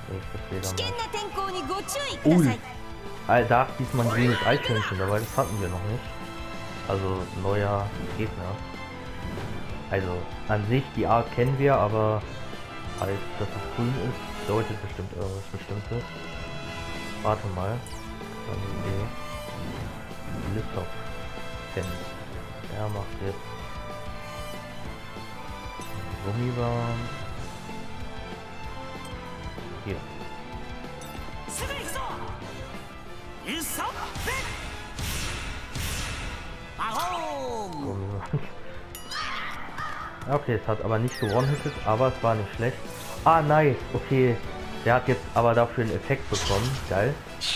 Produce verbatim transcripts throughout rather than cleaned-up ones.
Nächstes Fledermaus. Ui! All da ist diesmal ein grünes Eichhörnchen dabei, das hatten wir noch nicht. Also neuer Gegner. Also an sich die Art kennen wir, aber als dass es grün ist, bedeutet bestimmt irgendwas Bestimmtes. Warte mal. Das ist eine Idee. Lissop kennt. Er macht jetzt Gummibahn. Hier. Gummibahn. Okay, es hat aber nicht gewonnen, aber es war nicht schlecht. Ah, nice. Okay, der hat jetzt aber dafür einen Effekt bekommen. Geil.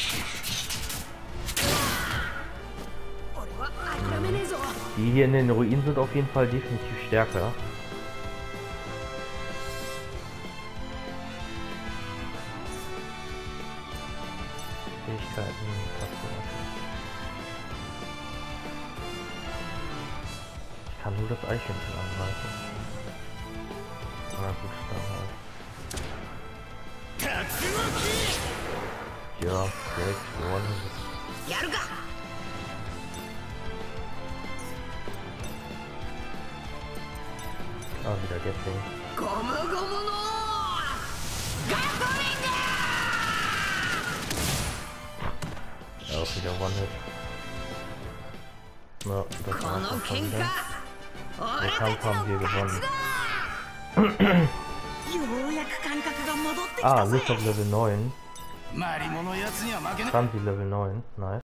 Die hier in den Ruinen sind auf jeden Fall definitiv stärker. Fähigkeiten, ich kann nur das Eichhörnchen angreifen. Na gut, dann halt. Ja, direkt gewonnen. Ah, wieder Gatling. Ja, auch wieder One-Hit. Na, das war's auch schon wieder. Den Kampf haben wir gewonnen. Ah, Lissop Level neun. Franzi Level neun, nice.